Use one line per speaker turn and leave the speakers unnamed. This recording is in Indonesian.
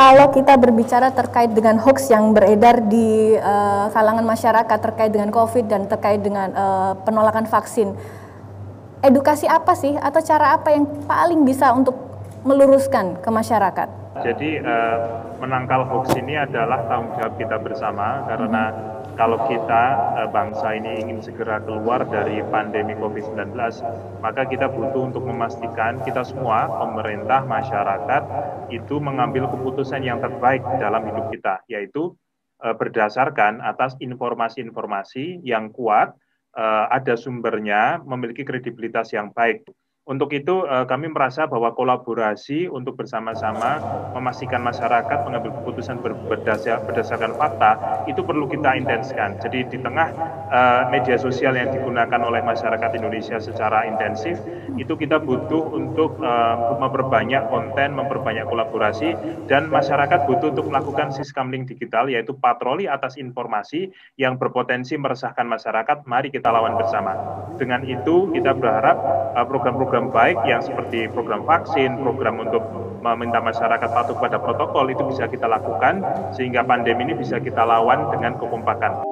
Kalau kita berbicara terkait dengan hoax yang beredar di kalangan masyarakat terkait dengan COVID dan terkait dengan penolakan vaksin, edukasi apa sih atau cara apa yang paling bisa untuk meluruskan ke masyarakat?
Jadi menangkal hoax ini adalah tanggung jawab kita bersama, karena kalau kita bangsa ini ingin segera keluar dari pandemi COVID-19, maka kita butuh untuk memastikan kita semua, pemerintah, masyarakat, itu mengambil keputusan yang terbaik dalam hidup kita, yaitu berdasarkan atas informasi-informasi yang kuat, ada sumbernya, memiliki kredibilitas yang baik. Untuk itu kami merasa bahwa kolaborasi untuk bersama-sama memastikan masyarakat mengambil keputusan berdasarkan fakta itu perlu kita intenskan. Jadi di tengah media sosial yang digunakan oleh masyarakat Indonesia secara intensif, itu kita butuh untuk memperbanyak konten, memperbanyak kolaborasi, dan masyarakat butuh untuk melakukan siskamling digital, yaitu patroli atas informasi yang berpotensi meresahkan masyarakat. Mari kita lawan bersama. Dengan itu kita berharap program-program baik yang seperti program vaksin, program untuk meminta masyarakat patuh pada protokol itu bisa kita lakukan sehingga pandemi ini bisa kita lawan dengan kekompakan.